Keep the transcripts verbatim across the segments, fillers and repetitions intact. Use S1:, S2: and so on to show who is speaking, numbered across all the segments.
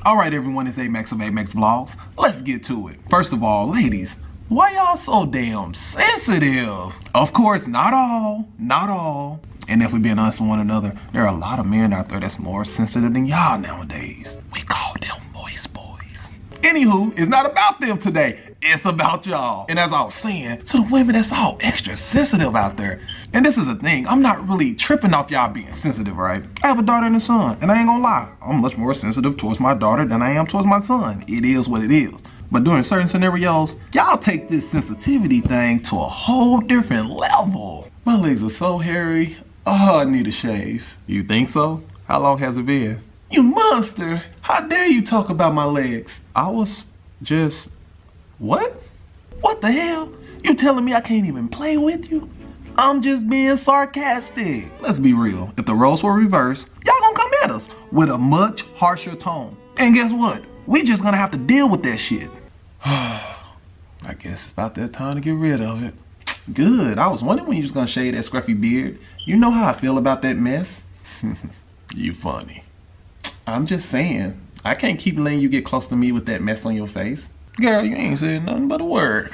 S1: All right, everyone, it's A-Max of A-Max Vlogs. Let's get to it. First of all, ladies, why y'all so damn sensitive? Of course, not all, not all. And if we're being honest with one another, there are a lot of men out there that's more sensitive than y'all nowadays. We call them moist boys. Anywho, it's not about them today. It's about y'all. And as I was saying, to the women that's all extra sensitive out there. And this is a thing, I'm not really tripping off y'all being sensitive, right? I have a daughter and a son, and I ain't gonna lie, I'm much more sensitive towards my daughter than I am towards my son. It is what it is. But during certain scenarios, y'all take this sensitivity thing to a whole different level. My legs are so hairy. Oh, I need a shave. You think so? How long has it been? You monster! How dare you talk about my legs? I was just... What? What the hell? You telling me I can't even play with you? I'm just being sarcastic. Let's be real. If the roles were reversed, y'all gonna come at us with a much harsher tone. And guess what? We just gonna have to deal with that shit. I guess it's about that time to get rid of it. Good. I was wondering when you was gonna shave that scruffy beard. You know how I feel about that mess. You funny. I'm just saying, I can't keep letting you get close to me with that mess on your face. Girl, you ain't said nothing but a word.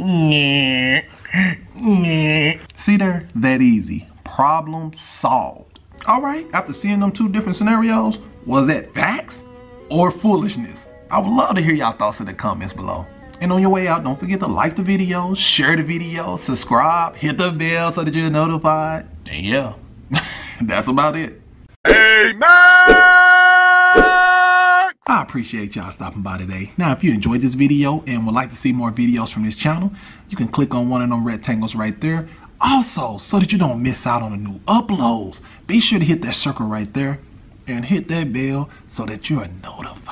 S1: See there? That easy. Problem solved. All right, after seeing them two different scenarios, was that facts or foolishness? I would love to hear y'all thoughts in the comments below. And on your way out, don't forget to like the video, share the video, subscribe, hit the bell so that you're notified. And yeah, that's about it. I appreciate y'all stopping by today. Now, if you enjoyed this video and would like to see more videos from this channel, you can click on one of them rectangles right there. Also, so that you don't miss out on the new uploads, be sure to hit that circle right there and hit that bell so that you are notified.